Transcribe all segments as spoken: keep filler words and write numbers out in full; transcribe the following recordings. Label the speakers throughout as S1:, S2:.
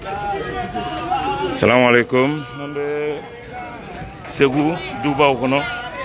S1: Assalamu alaikum. Nambe Segu Duba Okono.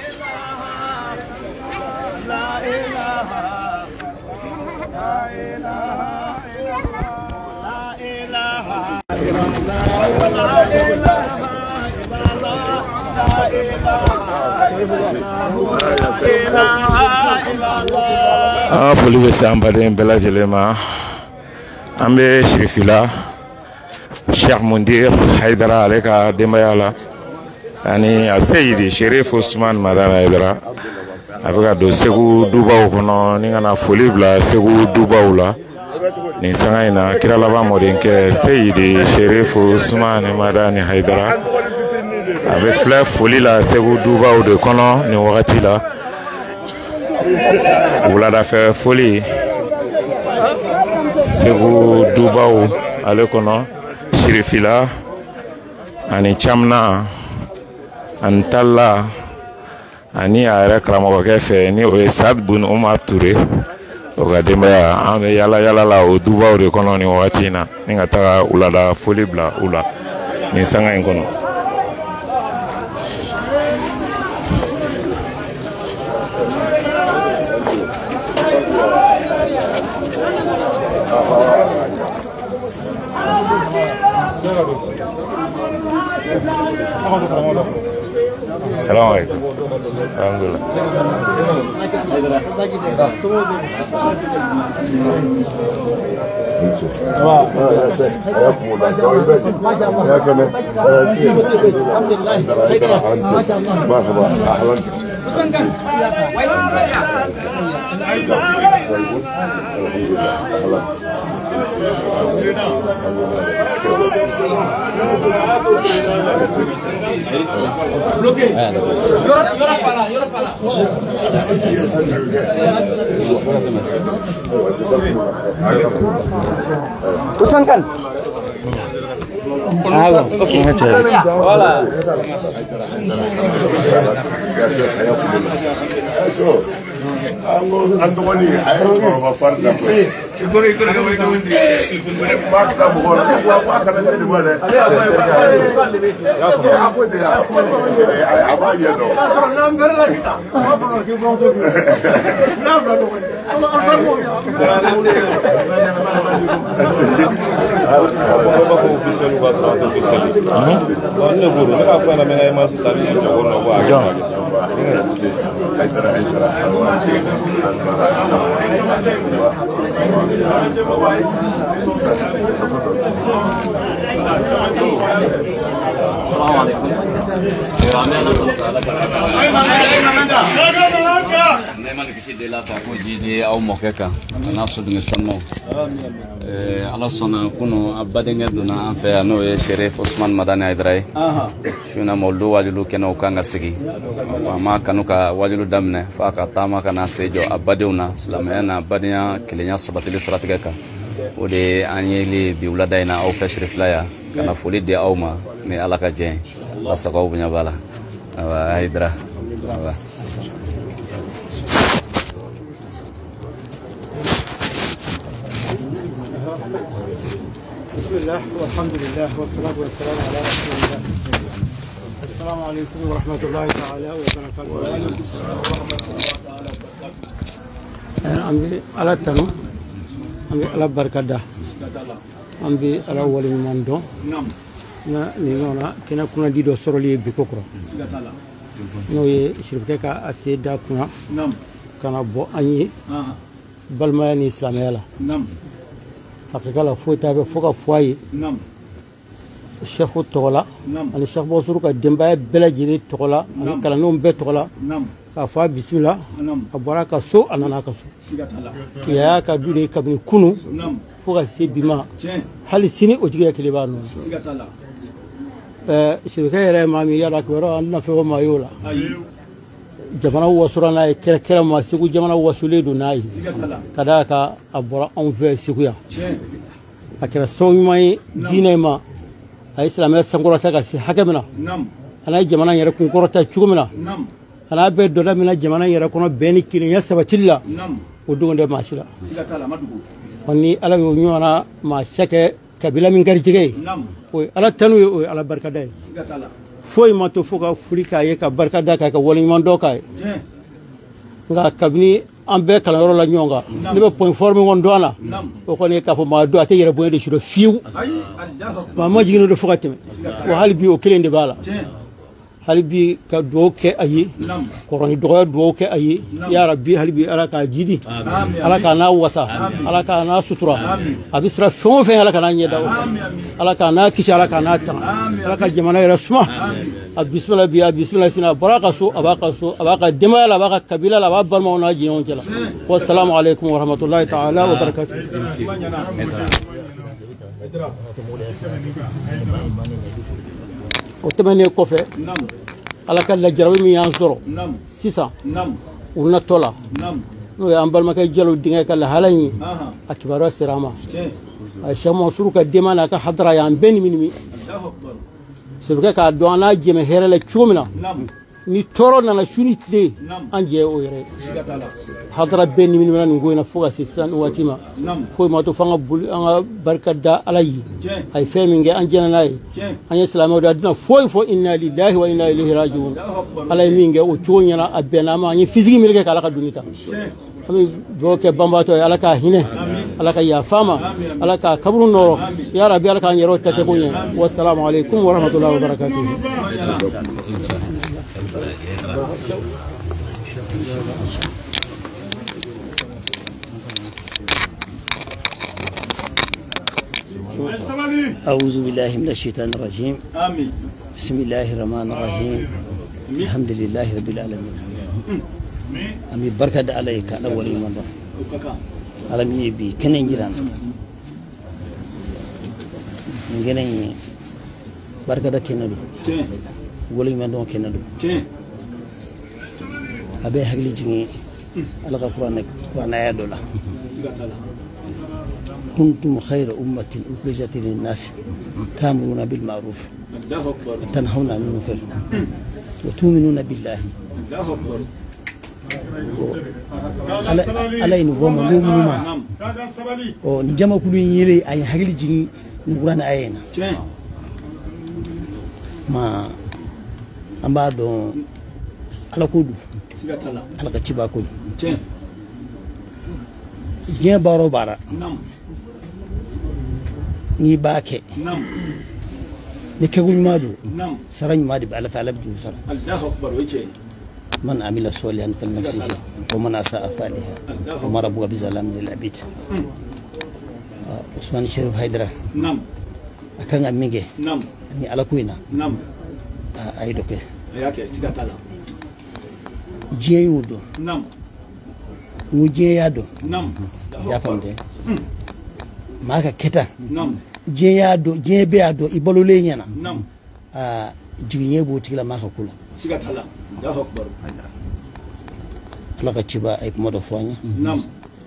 S1: Ah, foli be samba de bela jelema. Ambe Shirifila. Cheikh Mundir Haidara aleka dembayala ani Seydi Sherif Ousmane Madame Haidara avec do Segu Duba Okono ni ngana foli bla Segu Duba Oula ni sangaina kira laba modinke Seydi Sherif Ousmane Madame Haidara avec fleur foli la Segu Duba de Kono ni wakati la Oula da faire folie Segu Duba Alekono Shirifila ani Chamna Antalla ani ara kramo kefe ni o Sad Bun Omar Touré o ga demba ame yala yala la o Duba o de kono ni watina ni ngata ulada folibla ula ni sanga enkono Assalamu alaikum. Alhamdulillah.
S2: Bloqué. Llora, llora fala, llora fala. Kusangkan. Halo. Hola.
S3: Antoni, ayo coba farda. Ikut ikut kamu ikut. Mak kamu boleh. Aku akan nasi di mana? Apa itu ya? Apa aja dong? Saya number lah kita. Apa nak kita buang tu? Number dong. Allah Allah ya.
S4: Apa apa official luar sana official. Mana guru? Apa namanya masih tadi yang jauh nak buat?
S5: أو مكاكا ناصر بن سلمان على صنع كونوا أبدين يدنا في أنو شريف عثمان مدني هيدراي شونا مولو واجلو كنا وكان غسقي وما كانوا كا واجلو دمنا فاك تاما كنا سيجو أبديونا سلامنا أبدينا كلنا سبتلي سراتكا ودي أنيلي بيولادنا أو في شريف لايا كنا فولي دي أوما ني على كجين لسقوا بنيا بالا هيدرا
S6: بسم الله والحمد لله والصلاة والسلام على رسول الله. السلام عليكم ورحمة الله تعالى وبركاته. أمي على التنو أمي على بركة أمي على أول من دون نا نيجونا كنا كنا ديدو سرولي بكوكرو نوي شربتك أسيدا كنا كنا بو أني بالماني إسلامي لا حقيقة لا فوي تابع فوق فوي الشيخ تولا أنا الشيخ بوسروك الدمباء بلا جري تولا أنا كلامهم بتولا كفا بسم الله أبورا كسو أنا ناكسو يا كدوني كبني كونو فوق السبيما هل السنة أجيء كليبانو شركة يا مامي يا راكبرو أنا في ما يولا جمانا وصلنا كلا كلا ما سيكو جمانا وصلوا ناي كذا كا أبورا أم في سيكويا أكيد سوي ماي دينه ما هاي سلامة سانغورا تكاسي حكمنا أنا جمانا يركون كورتا تشومنا أنا أبي دولا منا جمانا يركون بيني كيني يسبتيلا ودون ده ماشيلا وني على يومي أنا ما شك kabila min garijege o ala tanu o ala barkada foy ma to foka furika ye ka barkada ka ka woni man do kay nga kabini ambe kala yoro la nyonga ne be point forme won do ana o ko ne ka fo ma do ate yere boye de shido fiu ma ma jigino do foka teme wa hal bi o kelende bala hal bi ka do ke ayi koroni do do ke ayi ya rabbi hal bi ala ka jidi ala ka na wasa ala ka na sutura abisra fon fe ala ka na nyeda ala ka na kishi ala ka na ta ala ka jamana rasma bismillah biya bismillah sina baraka so abaka so abaka dema la abaka kabila la babbar mauna jiyon jela wassalamu alaikum wa rahmatullahi ta'ala wa barakatuh o temene ko fe ala kala jarawi mi yan zoro sisa una tola no ya ambal makay jelo dinga kala halani akibaro sirama ay shamo suruka dema na ka hadra ya ben minimi sebuka ka doana jeme herele chumina ni toro na shuni tle anje o yere hadra ben min man ngoyna fuga sisan watima fo ma to fanga bul anga barkada alayi ay feminge anjena nay anya islamu da dina fo fo inna lillahi wa inna ilaihi rajiun alay minge o chonyana abena ma ni fiziki milke kala ka dunita ami doke bambato ala ka hine ala ka ya fama ala ka kabru noro ya rabbi ala ka nyero tate kunye wassalamu alaikum wa rahmatullahi wa barakatuh
S7: أعوذ بالله من الشيطان الرجيم آمين بسم الله الرحمن الرحيم الحمد لله رب العالمين أمي بركة عليك على ولي من الله على بي كنين جيران نجنين بركة كنادو ولي من الله كنادو أبي هقلي جني على القرآن القرآن آيات الله كنتم خير أمة أخرجت للناس تأمرون بالمعروف وتنهون عن المنكر وتؤمنون بالله ala inu voma no muma o ni jama kulu yele ay hagli jini ni qur'an ayena ma amba do ala kodu ala ka ciba kodu je baro bara ni bake ni keguñ madu sarañ madi bi ala ta'ala bi sara Allahu akbar wace من عمل صالحا فلنفسه ومن اساء فعليها وما ربك بظلام للعبيد عثمان شريف هيدرا نعم akan amige نعم ni alakuina نعم ay doke yake sigatala jeyudo نعم mujeyado نعم ya famde maka keta نعم jeyado jebeado ibolole nyana نعم ah jiginye botikla maka kula sigatala Allahu akbar ala ka ciba ay kuma da fanya nam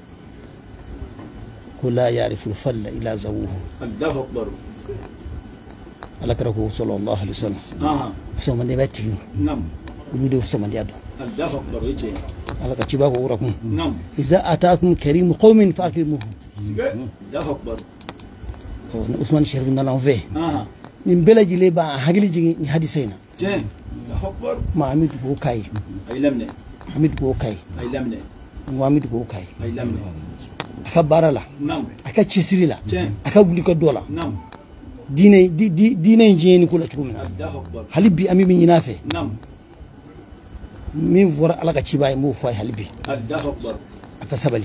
S7: kula ya'rifu al-falla ila zawuhu Allahu akbar ala ka ko sallallahu alaihi wasallam aha so man de batti nam du do so man yado Allahu akbar yace ala ka ciba ko urakum nam iza ataakum karim qaumin fa'krimuhu Allahu akbar o Usman Sharif na lanve aha ni mbelaji le ba hagli jigi ni hadisaina je ما عميد بوكاي أيلمني عميد بوكاي أيلمني وعميد بوكاي أيلمني أكبر لا نعم أكتشسري لا أكبر كدولا نعم ديني دي دي ديني جيني كل أشوفنا هلبي أمي من ينافع نعم مين فورا على كتشيباي مو فاي هلبي الله أكبر أكسبلي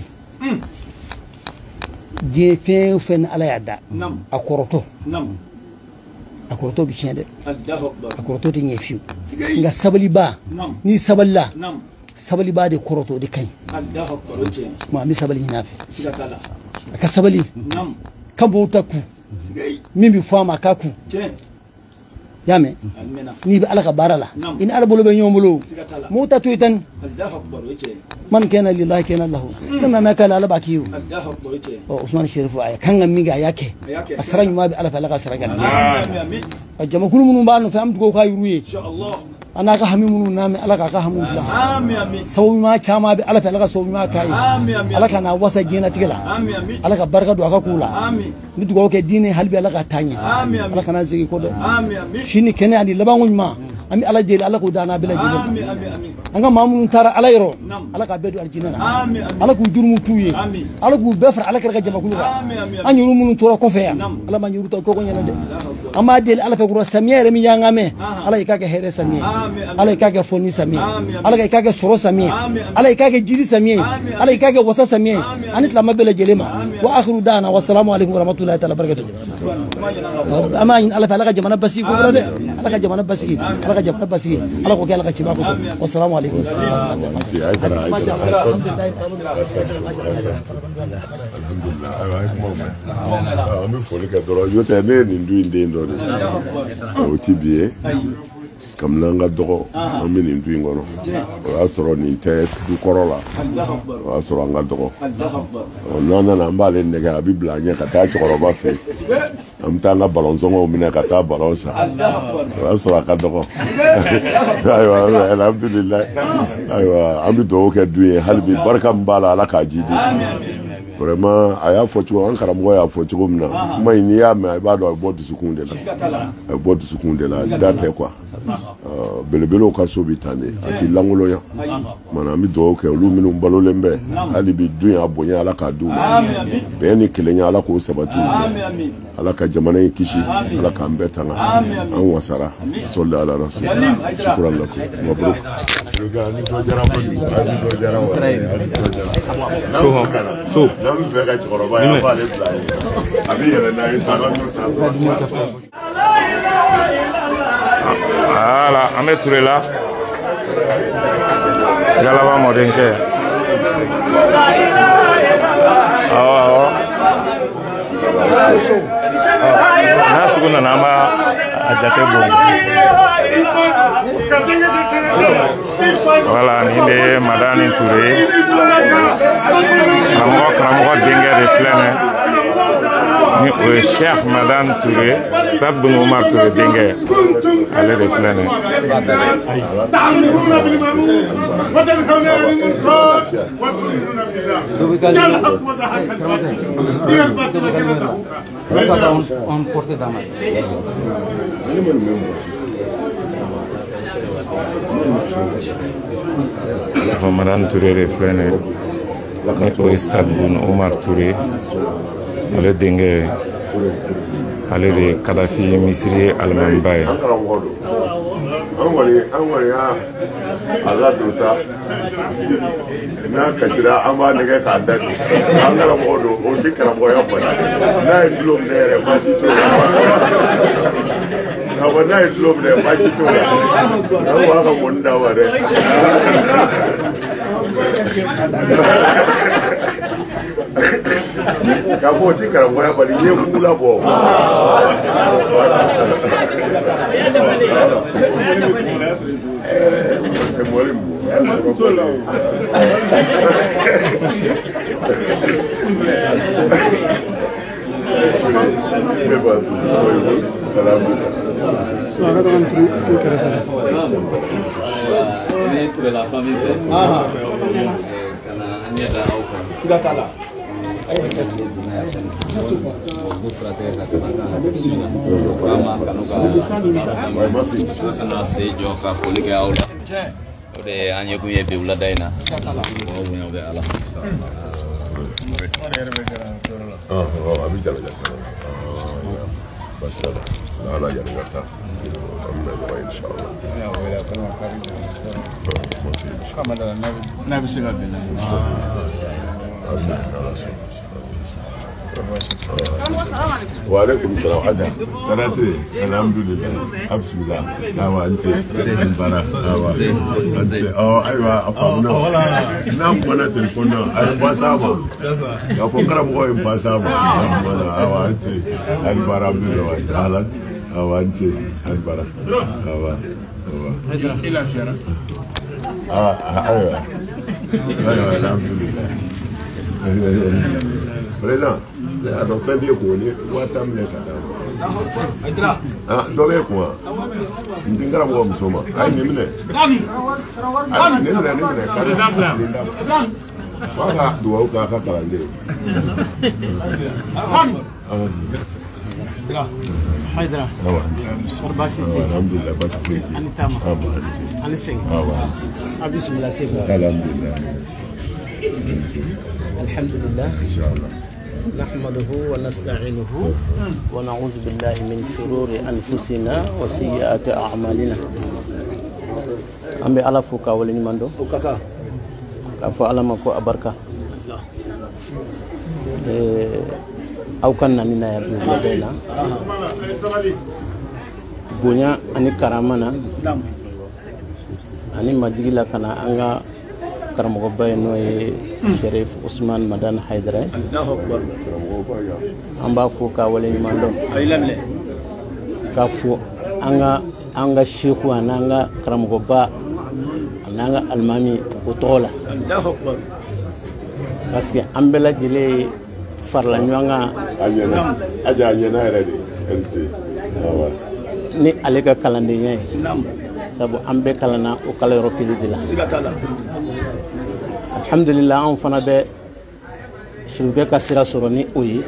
S7: جي فين فين على يدا نعم أكورتو نعم akoroto bicende Allahu akbar akoroto tinye fiu nga sabali ba ni saballa sabali ba de koroto de kai Allahu akbar wace ma mi sabali nafi sigatala aka sabali nam kabo taku mimi fama kaku yame ni bi alaka barala in arbulu be nyomulu mota tuitan Allahu akbar wace man kana lillahi kana lahu nama ma kana ala bakiyu Allahu akbar wace o Usman Sharif ay kanga miga yake asran ma bi ala falaka saragan amin ajama kullu mun ba no famtu ko kay ruye insha Allah أنا كهمي نامي على كهمي بلا آمين آمين سوي ما شام أبي على فعلك سوي ما كاي آمين آمين على كنا واسع جينا تقلا آمين آمين على كبركة دعاء كولا آمين نتقول كديني هل بي على كتاني آمين آمين على كنا زي كودا آمين آمين شيني كنا عندي لبعون ما أمي على جيل على كودانا بلا جيل آمين آمين آمين أنا ما من ترى على يرو على كبدو أرجينا آمين آمين على كودير متوي آمين على كوبفر على كرجة جماعة كلها آمين آمين أنا يروم من ترى كوفيا على ما يروم تكوكو ينادي أما جيل على فكرة سمية رمي يانغامه على يكاك هير سمية على يكاك فوني سمية على يكاك سرو سمية على يكاك جيري سمية على يكاك وسا سمية أنت لما بلا جلما وآخر دانا والسلام عليكم ورحمة الله تعالى وبركاته أما إن على فعلك جماعة بسي كوكو على جماعة بسي على جماعة بسي على كوكو على كشباب والسلام عليكم
S3: الحمد لله comme nanga dogo amini ndu ngono wa soro ni te du korola wa soro nga dogo nana na mbale ndega bibla nya kata choro ba fe amtanga balon zongo mina kata balon sa wa soro ka dogo aywa alhamdulillah aywa ambi do ke duye halbi barka mbala ala ka jiji vraiment aya focho an karamgo ya focho mna mai ni ya me ba do bo dusukunde la bo dusukunde la date quoi belebelo ka so bitane ati langolo ya mana mi do ke lu minu mbalo lembe ali bi duya abonya ala ka du be ni kelenya ala ko sabatu ala ka jamana kishi ala ka mbetanga an wasara sallallahu ala rasul shukran lakum mabruk
S1: so so
S3: nam fe ka choroba ya ba le play abi yele na italo
S1: voilà on est touré là yala ba modenke oh na suguna na ma ajate bongo voilà ni de madame Touré Ramgo Ramgo Dengue de Flene ni o chef madame Touré Sabou Omar Touré Dengue allez de Flene Madame Touré reflène et Sabou Omar Touré le Dengue ale de Kadhafi Misiri Almambaye
S3: angwani angwani ya ala dosa na kashira amba nege ka dadi angara modo o tikara moya bana na idlom nere masito na wana idlom nere masito na wa ka monda ware ka fo tikara moya bali ye fula bo
S5: Ode anye kunye biula daina. Oh punya udah Allah.
S3: Oh, oh, abi jalo jalo. Basala. Ala jalo gata. Amma wa inshallah. Ya wala kana kari. Kama na na bisiga bila. وعليكم السلام حاجة ثلاثة الحمد لله بسم الله أيوة أنت مبارك أيوة أنت أو أيوة أفهمنا نعم أنا تلفونا أنا باسامة أفكر أبغى باسامة أيوة أنت مبارك عبد الله أهلا أيوة أنت مبارك أيوة أيوة إلى فيرا آه أيوة أيوة الحمد لله Président, à la fin de l'année, on va t'amener à ah dɔ bɛ kuma n den karamɔgɔ muso ma a ye nin minɛ a ye nin minɛ nin minɛ kari nin da f'a ka dugawu k'a ka kalanden
S6: Haidara.
S3: Alhamdulillah basi foyi tɛ
S6: ani taama
S3: ani
S6: ani sɛgɛn a bisimila segu
S3: alhamdulillah
S6: alhamdulillah
S3: inshallah
S6: نحمده ونستعينه ونعوذ بالله من شرور أنفسنا وسيئات أعمالنا أمي على فوكا ولني مندو كفو على مكو أبركة أو كان نينا يبدو لدينا بنيا أني كرامنا أني مجيلا كنا أنغا karamɔgɔ ba ye n'o ye Sherif Usman Madan Haidara an b'a fɔ k'a waleɲuman dɔn k'a fɔ an ka an ka seku a n'an ka karamɔgɔba a n'an ka alimami o tɔgɔ la parce que an bɛɛ lajɛlen farala ɲɔgɔn kan
S3: a ɲɛna a jɛ a ɲɛna yɛrɛ de N T
S6: ni ale ka kalandenya ye sabu an bɛɛ kalanna o kalanyɔrɔ kelen de la alhamdulillah an fana bɛ Siribɛ ka sira sɔrɔ ni o ye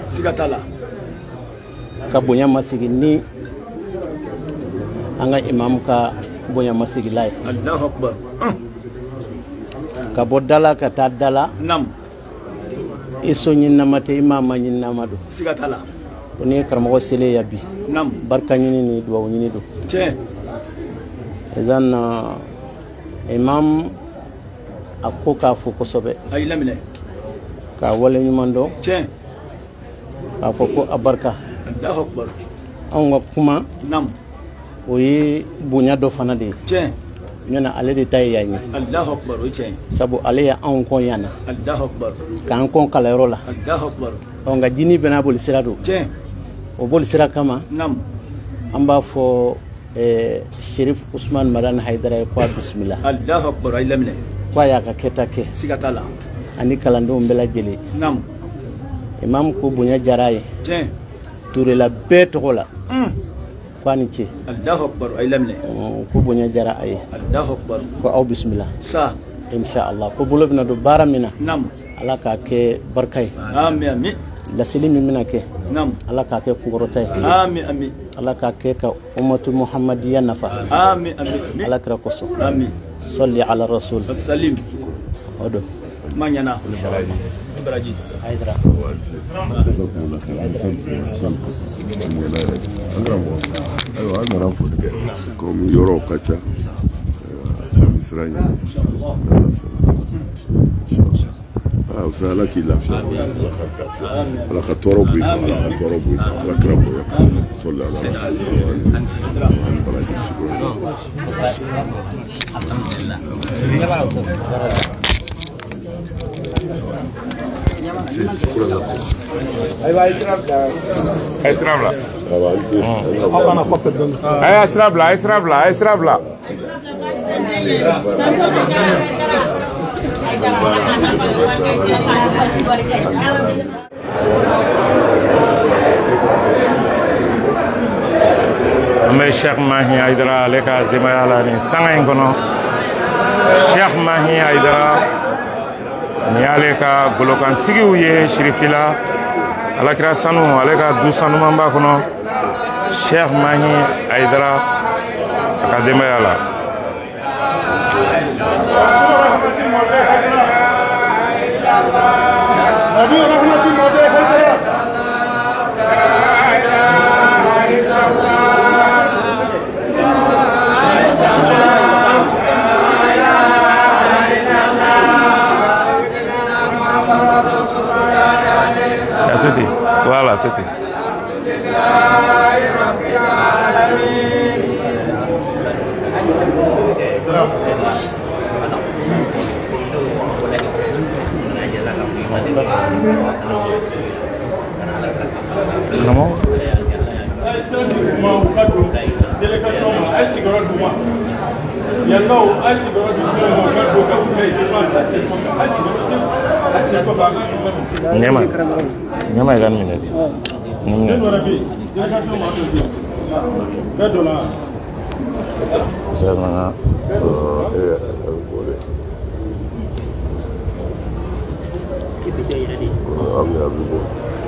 S6: ka bonya masigi ni an ka imam ka bonya masigila ye ka bɔ dala ka taa dala i so ɲininama tɛ i maa ma ɲininama don ko ni ye karamɔgɔ selen ya bi barika ɲini ni duwawu ɲini don ezan imam a ko k'a fɔ kosɛbɛ k'a wale ɲuman dɔn k'a fɔ ko a barika anw ka kuma o ye bonya dɔ fana de ye ɲɔna ale de ta ye yan ye sabu ale ye anw kɔn yan na k'an kɔn kalayɔrɔ la nka jini bɛɛ n'a boli sira don o boli sira kama an b'a fɔ Sherif Usman Madan Haidara ko a bisimila ko a y'a ka kɛta kɛ ani kalandenw bɛɛ lajɛlen imam ko bonya diyara a ye turela bɛɛ tɔgɔ la ko a ni ce ko bonya diyara a ye ko aw bisimila inshallah ko bolo bɛna don baara min na ala k'a kɛ barika ye laseli min bɛna kɛ ala k'a kɛ kunkɔrɔta ye ala k'a kɛ ka ummatu muhammadiya nafa ala kira kosɔn salli ala rasul o don
S2: Mañana.
S6: Haidara.
S3: Ayiwa an nana foli kɛ komi yɔrɔw ka ca an bɛ siran ɲɛ o fɛ ala k'i lafiya ala ka tɔɔrɔ bɔ i kan ala ka tɔɔrɔ bɔ i kan ala kira bonya sɔli ala an baraji
S1: Ay sirabla. Ay sirabla, ay sirabla, ay sirabla. Amir Sheikh Mahi Haidara aleka dimayala ni sanga ingono. Sheikh Mahi Haidara ni aleka golokan sigiw ye Shirifila alakira sanu aleka du sanu mamba kono Sheikh Mahi Haidara aka dimayala Nabi rahmatin mode Haidara Tuti, voilà, tuti. Comment? Nyama, nyama ikan minat. Nyama. Jangan.
S3: Eh, boleh. Ambil ambil.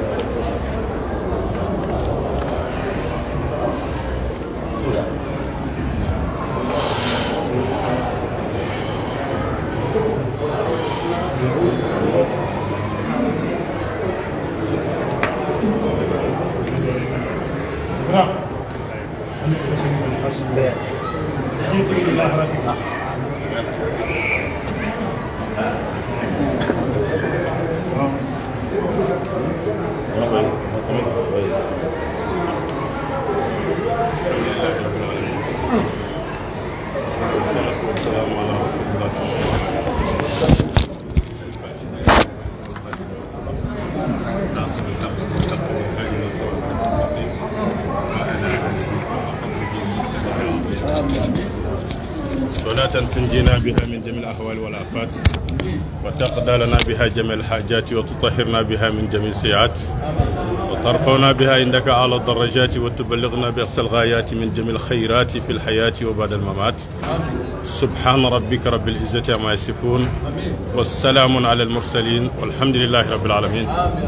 S8: تنجينا بها من جميع الأهوال والآفات وتقضى لنا بها جميع الحاجات وتطهرنا بها من جميع السيئات وترفعنا بها عندك أعلى الدرجات وتبلغنا بأقصى الغايات من جميع الخيرات في الحياة وبعد الممات. سبحان ربك رب العزة عما يصفون والسلام على المرسلين والحمد لله رب العالمين.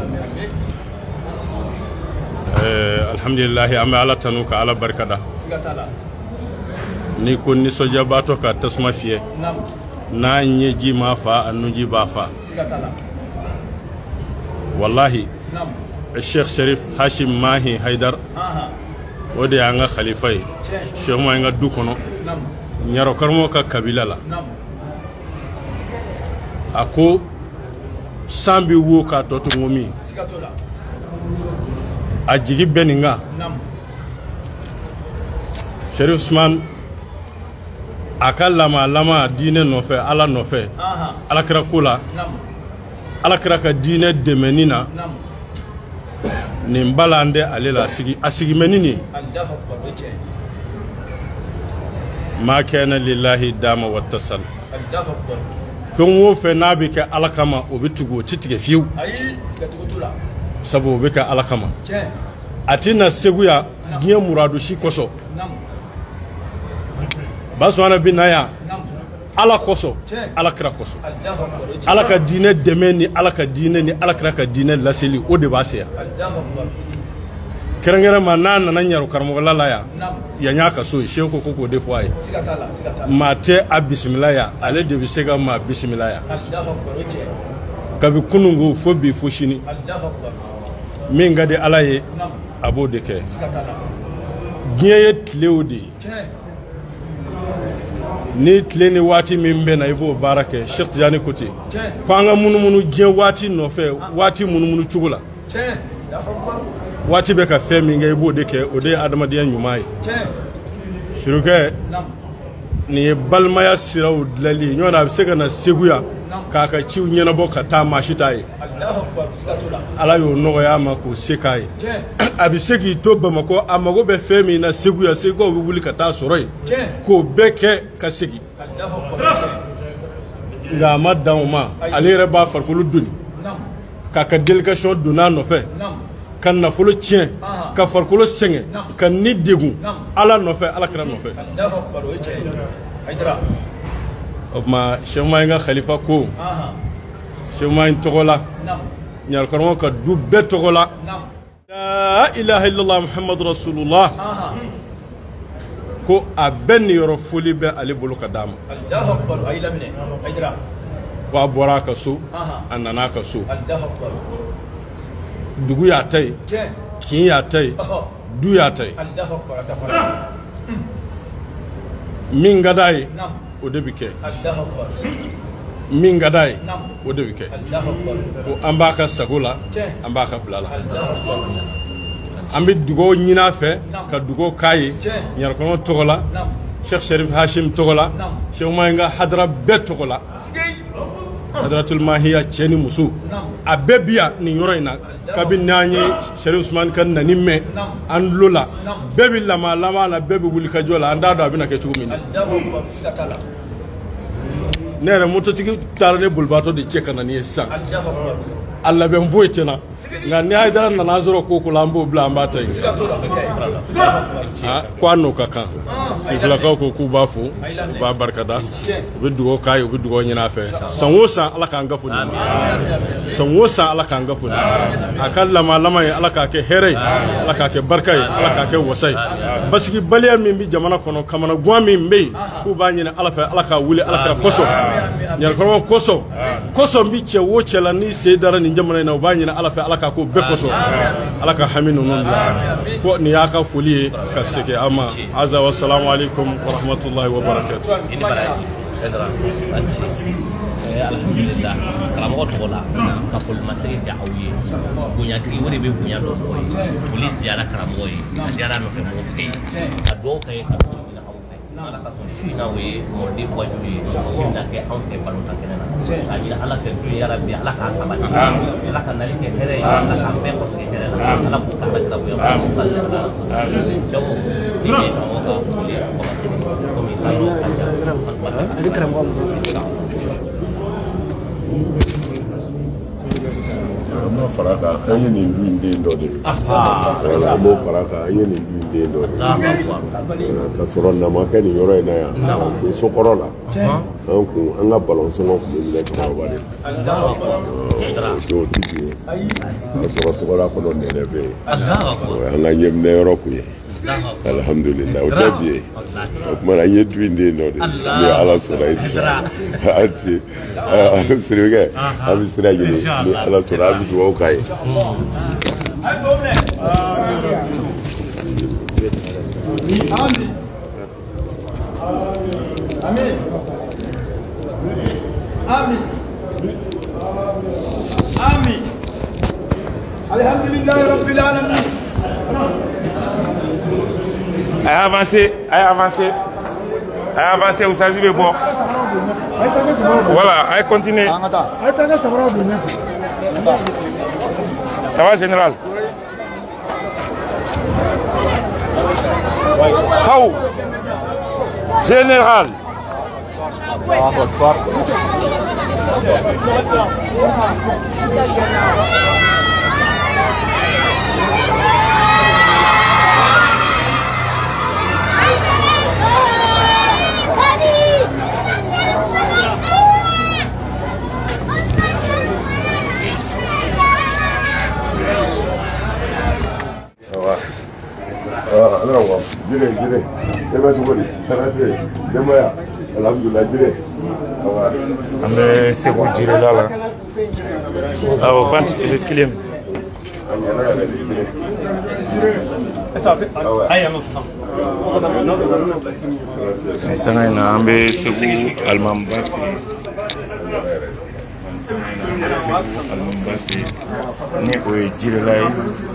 S8: آه الحمد لله أما على تنوك على بركة ni ko ni soja bato ka tasma fiye na nyeji ma fa anuji ba fa wallahi الشيخ شريف هاشم ماهي هيدر ودي anga khalifa sheikh mo nga du kono nyaro karmo ka kabila la ako sambi wo ka toto ngomi ajigi beninga Sharif Usman akal lama lama dine nofe ala nofe ala kira kula ala kira ka dine demenina nimbalande alela asigi asigi menini ma kana lillahi dama wattasal fonwo fe nabika ala kama obitugo titige fiu sabo beka ala kama atina seguya giye muradu shi koso baswana binaya ala koso ala kira koso ala ka dine demeni ala ka dine ni ala kira ka dine laseli o de basia kerengere manana na nyaro karmo lala ya ya nyaka so sheko koko de foi mate a bismillah ya ale de bisega ma bismillah ya kabi kunungu fobi foshini minga de alaye abo de ke giye tleodi ni tleni wati mimbe na ibo barake Sheikh Tidiane Kuti kwanga munu munu giye wati no fe wati munu munu chugula wati beka femi nga ibo de ke ode adama de nyumai shiruke ni balmaya siraw dlali nyona bisega na seguya kaka ciw nyena boka ta mashitaye ala yo no ya mako sekai abisegi to bamako amago be femi na seguya sego bi wuli kata soroi ko beke kasegi nga madama alere ba farkulu duni kaka delegation duna no fe kan na folo tien ka farkulu senge kan ni degu ala no fe ala kra no fe ma shema nga khalifa ko shema intogola nyal karmo ka du betogola la ilaha illallah muhammad rasulullah ko aben yoro fuli be ali bulu kadam allahu akbar ay lamne aydra wa boraka su anana ka su allahu akbar dugu ya tay kin ya tay du ya tay allahu akbar tafara min gadai o debike allahu akbar min gadai o debike allahu akbar ko ambaka sagula ambaka blala ambi dugo nyina fe ka dugo kai nyar ko togola Sheikh Sharif Hashim togola Sheikh Maynga hadra bet togola hadratul mahiya cheni musu abebia ni yoroina kabin nani Sharif Usman kan nanimme an lola bebi lama lama la bebi wuli ka jola anda do abina ke chugumini nere moto tigi tarane bulbato de cheka na ni sa alla be mboytina ngani ay dara na nazoro ko ko lambo bla mbata yi ha ko anno kaka si fla ko ko ku bafu ba barkada be dugo kayo be dugo nyina fe sanwosa ala ka ngafu sanwosa ala ka ngafu akalla ma lama ala ka ke here ala ka ke barkay ala ka ke wasay basigi baliya min bi jamana kono kamana gwa min be ku ba nyina ala fe ala ka wuli ala ka koso nyal ko koso koso bi che wo chela ni se dara ni jamana na ba nyina ala fe ala ka ko be koso ala ka haminu non ko ni ya ka fuli ka seke ama azza wa assalamu alaikum wa rahmatullahi wa barakatuh
S9: ini baraki edra anti alhamdulillah karamo ko la ka fol masiri ya awiye bunya tri woni be bunya do boy fuli ya la karamo yi ya no fe mo ke ado kay ka ina awu fe ala ka ko shina we mo di boy bi ina ke awu fe balu ta kenena ajira ala fe bi ya rabbi ala ka sabati ala ka nali ke here ala ka be ko ke here ala ku ka ta bu ya sallallahu alaihi wasallam ini mo ka fuli ko masiri ko mi ada karamo
S3: ma faraka an ye nin du in den dɔ de wala mo faraka an ye nin du in den dɔ de ka sɔrɔ nama kɛ nin yɔrɔ in na yan nin sokɔrɔ la an kun an ka balon sɔngɔ kun bɛ minɛ kamaba de o ti bi ye ka sɔrɔ sokɔla kɔnɔ nɛnɛ bɛ yen an ka ɲɛminɛ yɔrɔ kun ye alhamdulillah o tɛ bi ye o tuma na an ye du in den dɔ de ni ala sɔnna ye an ti sirikɛ an bɛ sira ɲini ni ala sɔnna an bɛ dugawu k'a ye.
S2: Amin. Amin. Amin. Alhamdulillah Rabbil Alamin.
S1: Allez avancer, allez avancer. Allez avancer, vous savez bien bon. Voilà, allez continuer. Ça va général? How? Général.
S3: Jire jire ebe tugodi tarate demaya alhamdulillah jire
S1: ande seko jire lala awo fanti kilim sanga na ambe seko almamba almamba ni o jire lai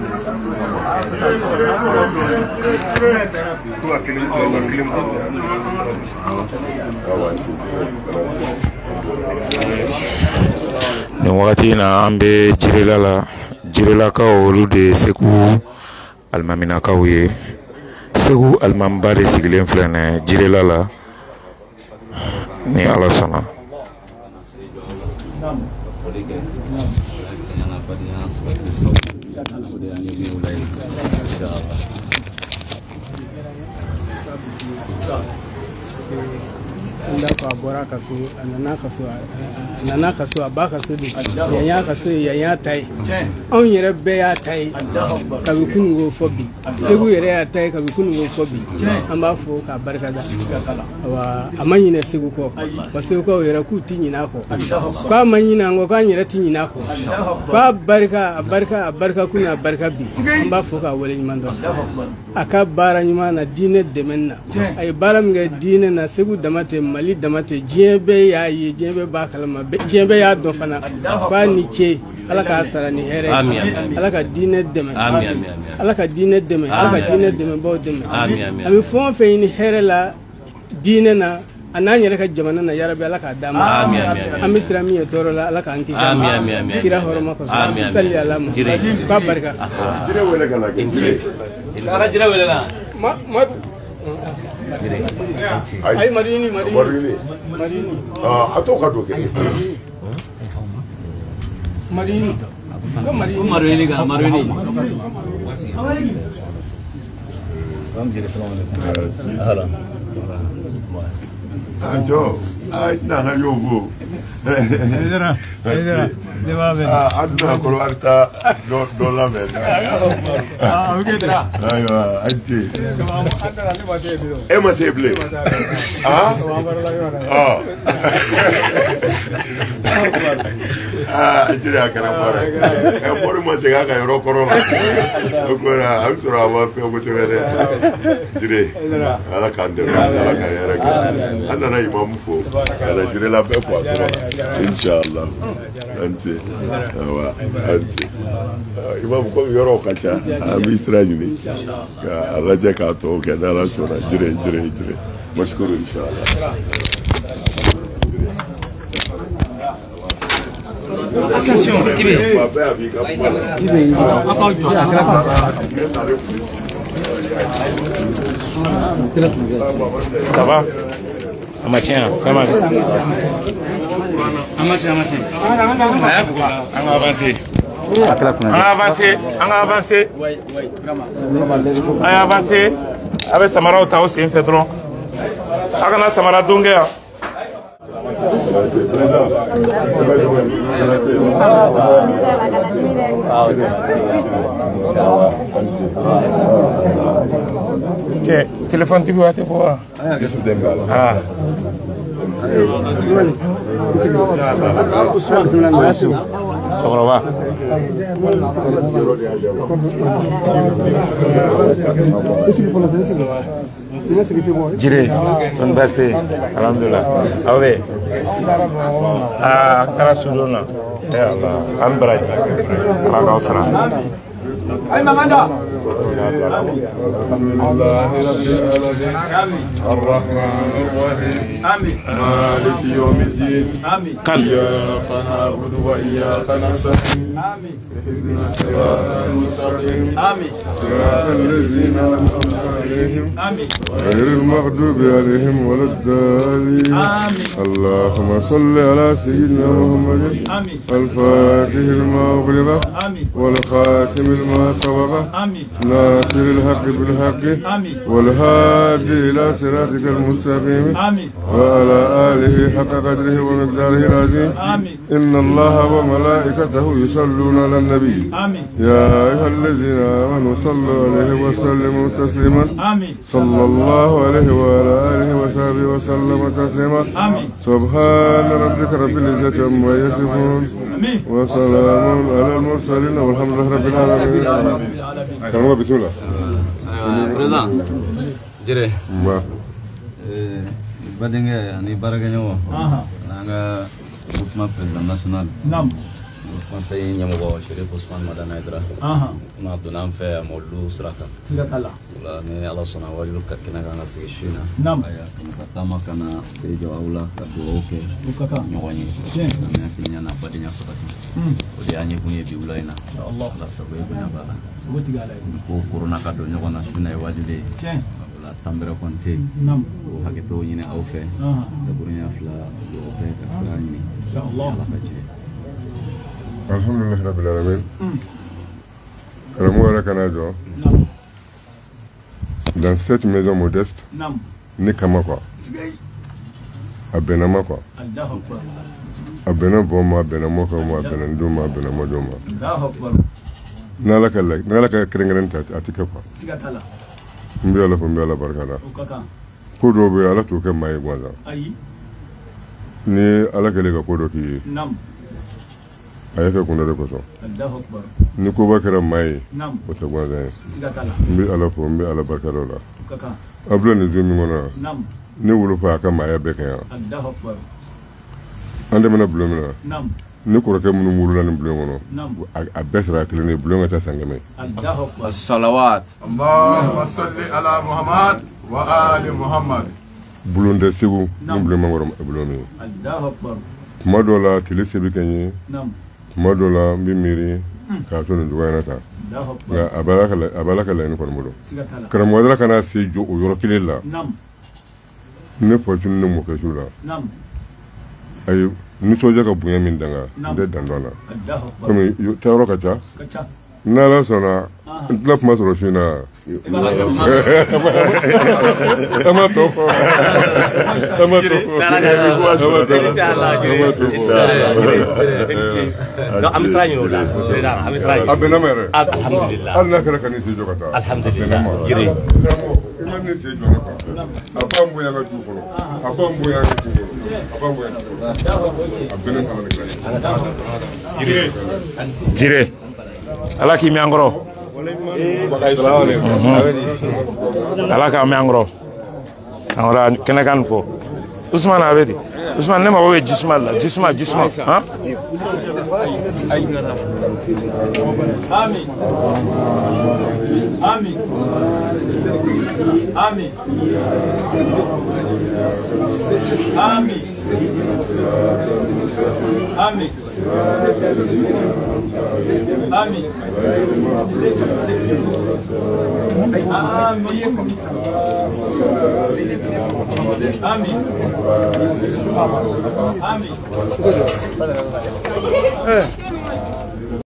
S1: ni wakati na ambe jirela la jirela ka olu de seku almamina ka ye seku almamba de sigilen flene jirela la ni ala sana
S6: anda ka bora ka so anana ka so anana ka so aba ka so de yanya ka so yanya tai on yere be ya tai ka bi kunu go fobi segu yere ya tai ka bi kunu go fobi amba fo ka barka da wa amanyi na segu ko ba segu ko yere ku tinyina ko kwa amanyi na ngo ka yere tinyina ko kwa barka barka barka kuna barka bi amba fo ka wole nyimando aka bara nyima na dine demenna ay baram ga dine na segu damate mali damate jebe ya yi jebe ba kalma jebe ya do fana ba ni ce alaka asara ni here alaka dine deme alaka dine deme alaka dine deme bo deme ami fon fe ni here la dine na ananya ka jamana na yarabi alaka dama ami sira mi toro la alaka anki kira horoma ko salli ala mu ba barka
S3: jire wele kana jire
S9: kara jire wele na
S6: ma ma ay marini marini
S3: marini ah ato ka do ke
S6: marini
S5: Marwini ka Marwini.
S9: Hello.
S3: Anjo, ay na na yobo.
S6: Edera, edera, le va bene.
S3: Ah, aduna ko warta do do la me.
S6: Ah, ok dra.
S3: Aywa, anti. E ma seble. Ah? Ah. Ah, ajira kana mara. E mori mo se ga ka yoro korola. Ko ra am sura ma fe mo se wele. Jire. Ala kande, ala ka yara ka. Ana na imam fo. Ala jire la be fo atoro. Inshallah. Anti. Awa, anti. Imam ko yoro ka cha. Ami strajini. Ka ala je ka to ke da la sura. Jire, jire, jire. Mashkuru inshallah.
S2: Attention, Ibe. Ibe.
S1: Ça va? Amatien, ça va?
S2: Amatien, Amatien.
S1: On va avancer. On va avancer. On va avancer. On va avancer. Avec Samara Otao, c'est un fédron. Agana Samara Dongea. Tiens, téléphone tu peux te voir. Ah. Sokoraba. Jire, on passe. Alhamdulillah. Ah oui. Ah, kara sudona. Ya Allah, am baraji. Allah ka usra.
S2: Ay mamanda.
S3: Alhamdulillah rabbil alamin. Ar-Rahman ar-Rahim.
S2: Amin.
S3: مالك يوم الدين.
S2: Amin.
S3: إياك نعبد وإياك نستعين.
S2: Amin.
S3: اهدنا الصراط المستقيم.
S2: Amin.
S3: صراط الذين أنعمت عليهم
S2: Amin.
S3: غير المغضوب عليهم ولا الضالين.
S2: آمين.
S3: اللهم صل على سيدنا محمد
S2: آمين.
S3: الفاتح لما أغلق
S2: آمين.
S3: والخاتم لما سبق
S2: آمين.
S3: ناصر الحق بالحق
S2: آمين.
S3: والهادي إلى صراطك المستقيم
S2: آمين.
S3: وعلى آله حق قدره ومقداره العظيم.
S2: آمين.
S3: إن الله وملائكته يصلون على النبي.
S2: آمين.
S3: يا أيها الذين آمنوا صلوا عليه وسلموا تسليما.
S2: آمين.
S3: صلى الله عليه وعلى آله وصحبه وسلم تسليما.
S2: آمين.
S3: سبحان ربك رب العزة عما يصفون
S2: آمين.
S3: وسلام على المرسلين والحمد لله رب العالمين. كلمة بسم الله.
S5: Président. Jire.
S3: ما
S5: Eh, badenge ani baraganyo.
S2: Aha.
S5: Nanga groupement président national.
S2: Nam.
S5: Conseil Nyamogo, Chérif Ousmane Madana Aidara.
S2: Aha.
S5: On a donné un fait à Moulou Sraka.
S2: Sigatala.
S5: Là, mais Allah son a wajilu kakina kana sigishina.
S2: Nam.
S5: Aya kama kana sejo aula kadu oke.
S2: Ukaka.
S5: Nyonyi.
S2: Chen.
S5: Na kinya na badinya sabati.
S2: Hmm.
S5: Odi anye kunye bi ulaina.
S2: Allah.
S5: Allah sabai kunya bala.
S2: Wuti galay.
S5: Ko corona kado nyoko na shuna wajide.
S2: Chen.
S5: La tambere konte.
S2: Nam.
S5: O haketo nyine aufe.
S2: Aha.
S5: Da burunya fla do ofe kasra nyine.
S2: Inshallah.
S5: Allah kaje.
S3: الحمد لله رب العالمين. Karamou Kanado, dans cette maison modeste,
S2: Nam.
S3: ni kama quoi, à Benama quoi,
S2: Allahu Akbar.
S3: à Benan Boma, Benamo Koma, Benanduma, Benamo Doma.
S2: Allahu Akbar.
S3: Nalaka, Nalaka Kringan Atika quoi.
S2: Sigatala.
S3: Mbiala Fumbiala Barkada.
S2: Ukaka.
S3: Kodo be ala to ke mai gwaza.
S2: Ayi.
S3: Ni ala ke lega kodo ki
S2: Nam.
S3: ayaka kunda de koso.
S2: Allahu Akbar.
S3: Ni ko bakara mai
S2: Nam.
S3: wata gwaza.
S2: Sigatala.
S3: Mbi ala fo mbi ala barkada la.
S2: Ukaka.
S3: Abla ni zumi ngona.
S2: Nam.
S3: Ni wulu fa ka mai be kan.
S2: Allahu Akbar.
S3: Ande mena blomina.
S2: Nam.
S3: Ni ko ke munu wulu la ni blomono.
S2: Nam.
S3: A besra kile ni blonga ta sangame.
S2: Allahu Akbar.
S5: Salawat.
S10: اللهم صل على محمد وآل محمد.
S3: Bulunde sigu ni bloma ngoro blomi.
S2: Allahu Akbar.
S3: Tuma dɔ la tile se bɛ kɛ n ye
S2: Nam.
S3: tuma dɔ la n bɛ miiri k'a to nin cogoya in na tan
S2: Allahu Akbar.
S3: nka a bɛ ala ka la- a bɛ ala ka laɲini kɔni bolo
S2: Sigatala.
S3: karamɔgɔ dala kana se jɔ o yɔrɔ kelen la
S2: Nam.
S3: ne fɔtun ne mɔkɛ su la
S2: Nam.
S3: ayi nisɔndiya ka bonya min danga n tɛ dan dɔn na komi tayɔrɔ ka ca n'ala sɔnna n tɛna kuma sɔrɔ su in na an ma tɔ fɔ an ma tɔ fɔ
S9: an bɛ sira ɲini o la an bɛ sira ɲini
S3: a bɛnna ma yɛrɛ
S9: alhamdulilah
S3: hali n'a kɛra ka ne se jɔ ka taa
S9: alhamdulilah jire
S3: i ma ne se jɔ ne kan a b'an bonya ka du kɔnɔ a b'an bonya ka du kɔnɔ a b'an bonya ka du kɔnɔ a bɛnna kala ne kan
S1: jire jire ala k'i mɛn an kɔrɔ ala k'a mɛn an kɔrɔ san wɛrɛ kɛnɛ kan nin fɔ Usman a bɛ di Usman ne mago bɛ jisuma la jisuma jisuma han
S2: Amin Amin Amin Amin Amin Amin Amin Amin Amin